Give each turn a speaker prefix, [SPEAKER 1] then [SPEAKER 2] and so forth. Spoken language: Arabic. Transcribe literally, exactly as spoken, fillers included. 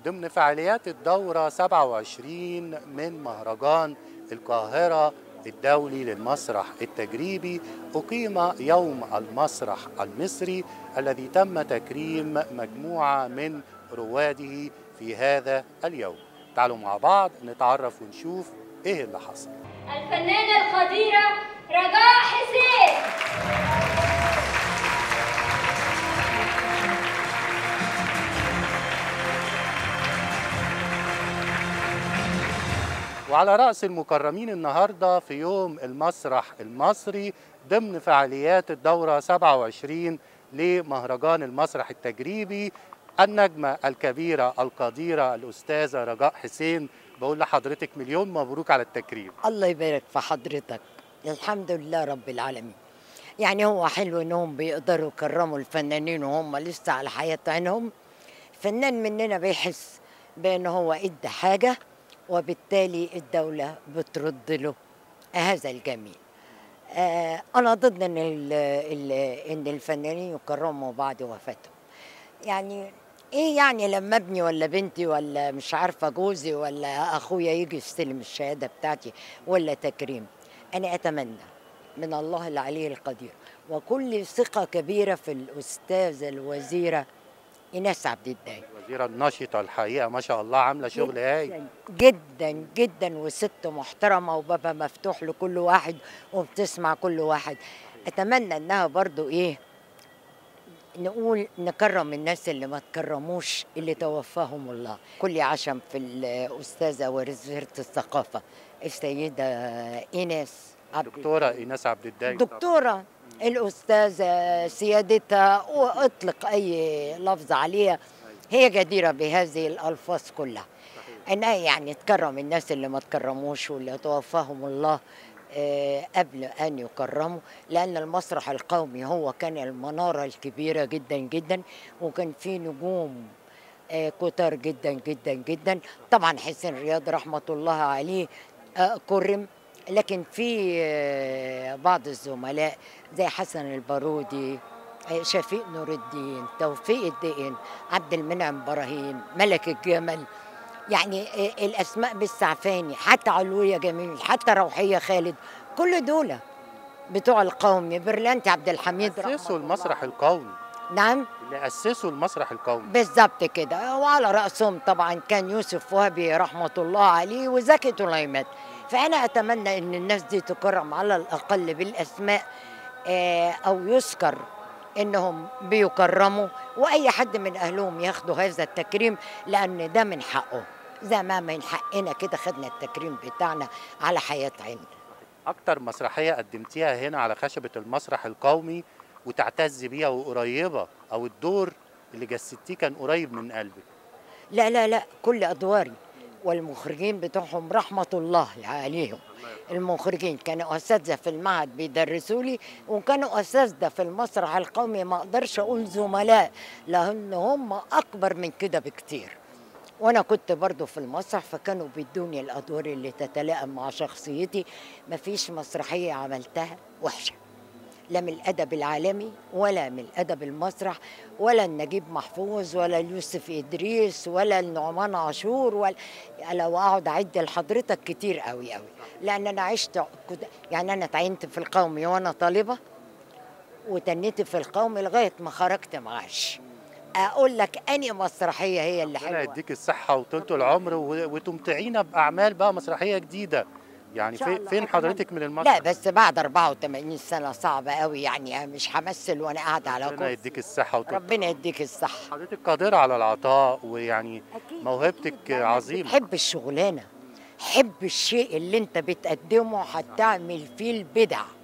[SPEAKER 1] ضمن فعاليات الدورة سبعة وعشرين من مهرجان القاهرة الدولي للمسرح التجريبي، أقيم يوم المسرح المصري الذي تم تكريم مجموعة من رواده في هذا اليوم. تعالوا مع بعض نتعرف ونشوف إيه اللي حصل.
[SPEAKER 2] الفنانة القديرة رجاء حسين.
[SPEAKER 1] وعلى رأس المكرمين النهاردة في يوم المسرح المصري ضمن فعاليات الدورة سبعة وعشرين لمهرجان المسرح التجريبي النجمة الكبيرة القديرة الأستاذة رجاء حسين. بقول لحضرتك مليون مبروك على التكريم.
[SPEAKER 3] الله يبارك في حضرتك. الحمد لله رب العالمين. يعني هو حلو انهم بيقدروا يكرموا الفنانين وهم لسه على حياة عينهم. فنان مننا بيحس بان هو ادى حاجة وبالتالي الدولة بترد له هذا الجميل. آه أنا ضد إن إن الفنانين يكرموا بعد وفاتهم. يعني إيه يعني لما ابني ولا بنتي ولا مش عارفة جوزي ولا أخويا يجي يستلم الشهادة بتاعتي ولا تكريم؟ أنا أتمنى من الله العلي القدير وكل ثقة كبيرة في الأستاذة الوزيرة إيناس عبد الدايم.
[SPEAKER 1] الوزيرة النشطة الحقيقة ما شاء الله، عاملة شغل هايل
[SPEAKER 3] جدا جدا وست محترمة وبابها مفتوح لكل واحد وبتسمع كل واحد. أتمنى إنها برضو إيه نقول نكرم الناس اللي ما تكرموش اللي توفاهم الله. كل عشم في الأستاذة وزيرة الثقافة السيدة إيناس عبد
[SPEAKER 1] دكتورة إيناس عبد الدايم.
[SPEAKER 3] دكتورة الأستاذة سيادتها وأطلق أي لفظ عليها، هي جديرة بهذه الألفاظ كلها. أنها يعني تكرم الناس اللي ما تكرموش واللي توفاهم الله قبل أن يكرموا، لأن المسرح القومي هو كان المنارة الكبيرة جدا جدا وكان فيه نجوم كتار جدا جدا جدا. طبعا حسين رياض رحمة الله عليه كرم، لكن في بعض الزملاء زي حسن البارودي، شفيق نور الدين، توفيق الدقن، عبد المنعم إبراهيم، ملك الجمل، يعني الأسماء بالسعفاني، حتى علوية جميل، حتى روحية خالد، كل دول بتوع القومي. برلانتي عبد الحميد
[SPEAKER 1] أسسوا المسرح القومي.
[SPEAKER 3] نعم،
[SPEAKER 1] اللي أسسوا المسرح القومي
[SPEAKER 3] بالظبط كده. وعلى رأسهم طبعا كان يوسف وهبي رحمة الله عليه وزكي طليمات. فأنا أتمنى أن الناس دي تكرم على الأقل بالأسماء أو يذكر إنهم بيكرموا، وأي حد من أهلهم ياخدوا هذا التكريم لأن ده من حقه، زي ما من حقنا كده خدنا التكريم بتاعنا على حياة عيننا.
[SPEAKER 1] أكتر مسرحية قدمتيها هنا على خشبة المسرح القومي وتعتز بيها وقريبة، أو الدور اللي جسدتيه كان قريب من قلبك؟
[SPEAKER 3] لا لا لا، كل أدواري والمخرجين بتوعهم رحمة الله عليهم. المخرجين كانوا أساتذة في المعهد بيدرسوا لي، وكانوا أساتذة في المسرح القومي، ما أقدرش أقول زملاء لأن هم أكبر من كده بكتير. وأنا كنت برضو في المسرح فكانوا بيدوني الأدوار اللي تتلائم مع شخصيتي. مفيش مسرحية عملتها وحشة، لا من الأدب العالمي ولا من الأدب المسرح ولا النجيب محفوظ ولا اليوسف إدريس ولا النعمان عاشور، ولا لو أقعد أعد لحضرتك كتير قوي قوي، لأن أنا عشت يعني أنا تعينت في القومي وأنا طالبة وتنيت في القومي لغاية ما خرجت معاش. أقول لك أني مسرحية هي اللي حلوة.
[SPEAKER 1] ربنا يديك الصحة وطولة العمر وتمتعينا بأعمال بقى مسرحية جديدة. يعني فين حضرتك من المسرح؟
[SPEAKER 3] لا بس بعد أربعة وثمانين سنة صعبة قوي، يعني مش همثل وانا قاعده على كرسي.
[SPEAKER 1] ربنا يديك الصحة وطولة.
[SPEAKER 3] ربنا يديك الصحة.
[SPEAKER 1] حضرتك قادرة على العطاء، ويعني
[SPEAKER 3] أكيد
[SPEAKER 1] موهبتك
[SPEAKER 3] أكيد.
[SPEAKER 1] عظيمة.
[SPEAKER 3] حب الشغلانة، حب الشيء اللي انت بتقدمه هتعمل فيه البدع.